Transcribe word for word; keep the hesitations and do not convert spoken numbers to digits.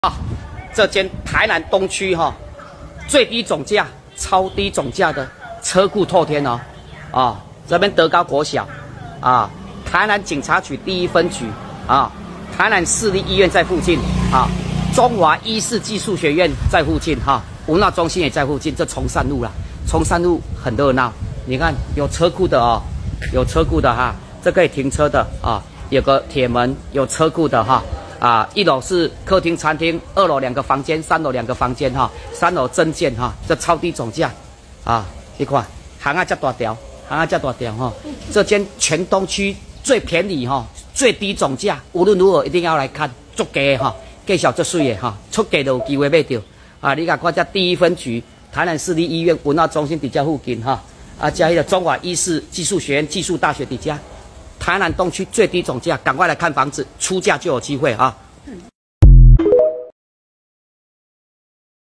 啊，这间台南东区哈、哦，最低总价、超低总价的车库透天哦，啊，这边德高国小，啊，台南警察局第一分局啊，台南市立医院在附近啊，中华医事技术学院在附近哈、啊，文化中心也在附近，这崇善路啦，崇善路很热闹，你看有车库的哦，有车库的哈，这可以停车的啊，有个铁门，有车库的哈。啊，一楼是客厅、餐厅，二楼两个房间，三楼两个房间哈，三楼增建哈，这超低总价，啊，你看行啊这大条，行啊这大条哈，这间全东区最便宜哈，最低总价，无论如何一定要来看，足价哈，介绍足水的哈，出价就有机会买到，啊，你看看这第一分局，台南市立医院文化中心底下附近哈，啊，加一个中华医事技术学院技术大学底下。台南东区最低总价，赶快来看房子，出价就有机会啊！